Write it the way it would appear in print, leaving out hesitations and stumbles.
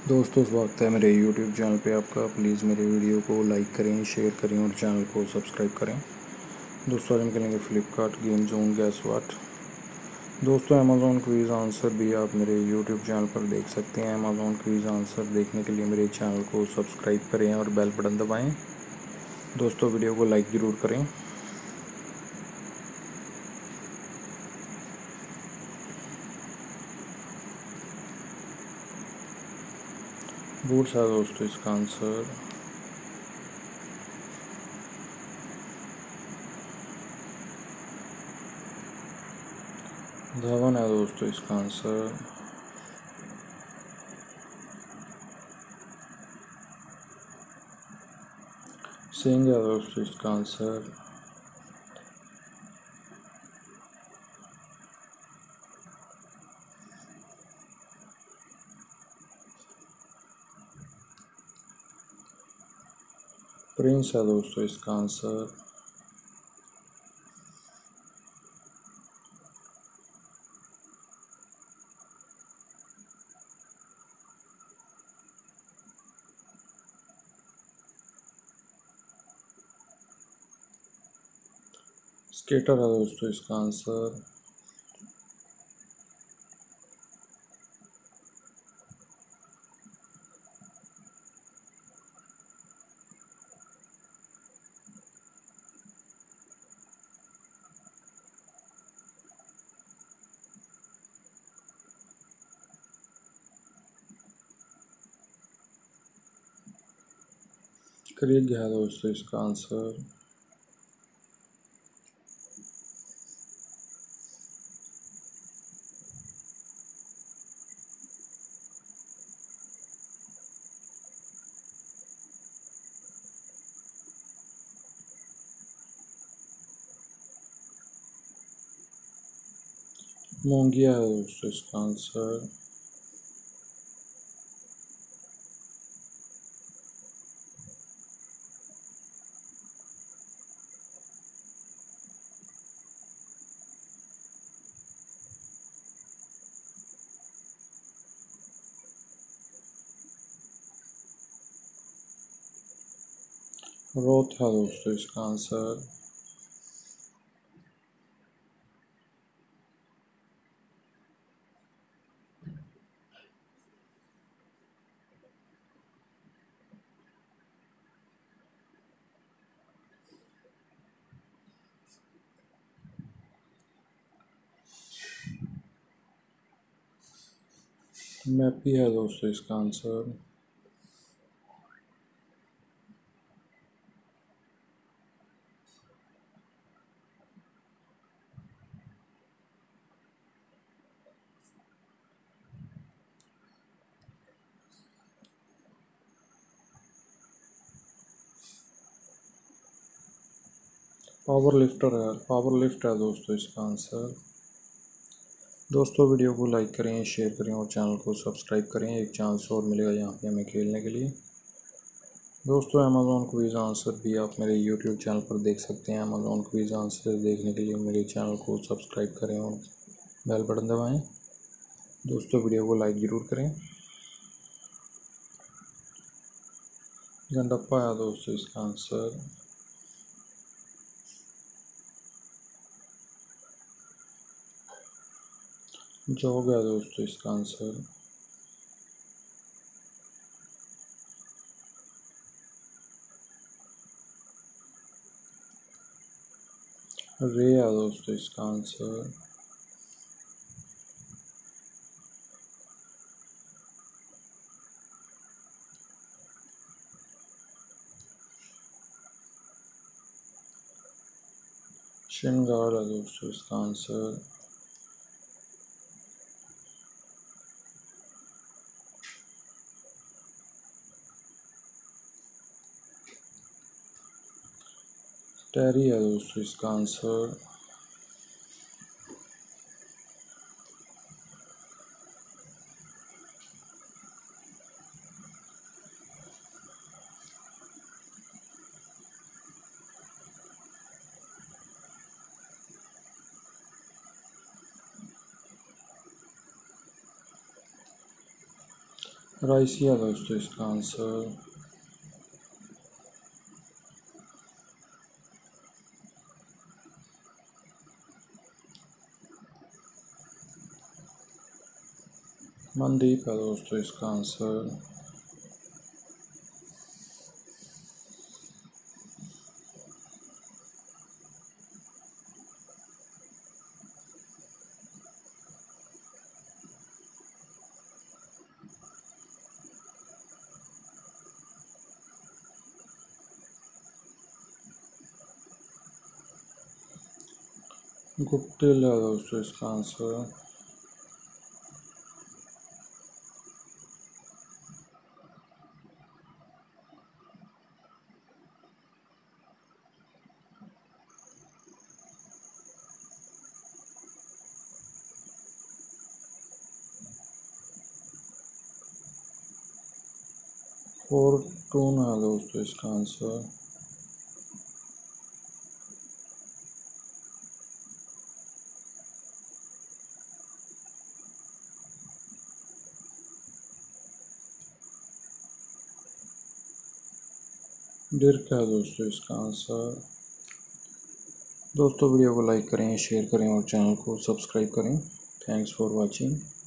दोस्तों स्वागत है मेरे YouTube चैनल पे आपका। प्लीज़ मेरे वीडियो को लाइक करें, शेयर करें और चैनल को सब्सक्राइब करें। दोस्तों आज हम खेलेंगे Flipkart game zone guess what. दोस्तों अमेज़ॉन क्विज़ आंसर भी आप मेरे YouTube चैनल पर देख सकते हैं। अमेज़ॉन क्विज़ आंसर देखने के लिए मेरे चैनल को सब्सक्राइब करें और बेल बटन दबाएँ। दोस्तों वीडियो को लाइक ज़रूर करें। बूट्स है दोस्तों इसका आंसर। धवन है दोस्तों इसका आंसर। सिंह है दोस्तों इसका आंसर। प्रिंस है दोस्तों इसका आंसर। स्केटर है दोस्तों इसका आंसर। क्रिग है दोस्तों इसका आंसर। मोंगिया है दोस्तों इसका आंसर। रोथ है दोस्तों इसका आंसर। मैपी है दोस्तों इसका आंसर। पावर लिफ्ट है दोस्तों इसका आंसर। दोस्तों वीडियो को लाइक करें, शेयर करें और चैनल को सब्सक्राइब करें। एक चांस और मिलेगा यहाँ पे हमें खेलने के लिए। दोस्तों अमेज़ॉन क्विज़ आंसर भी आप मेरे YouTube चैनल पर देख सकते हैं। अमेज़ॉन क्विज़ आंसर देखने के लिए मेरे चैनल को सब्सक्राइब करें और बेल बटन दबाएं। दोस्तों वीडियो को लाइक ज़रूर करें। गंडप्पा है दोस्तों इसका आंसर। जॉग है दोस्तों इसका आंसर। रे है दोस्तों इसका आंसर। श्रृंगार है दोस्तों इसका आंसर। टेरी है दोस्तों इसका आंसर। राइसिया दोस्तों इसका आंसर। मनदीप है दोस्तों इसका आंसर। गुप्टिल है दोस्तों इसका आंसर। फॉर्टून है दोस्तों इसका आंसर। डिर्क है दोस्तों इसका आंसर। दोस्तों वीडियो को लाइक करें, शेयर करें और चैनल को सब्सक्राइब करें। Thanks for watching.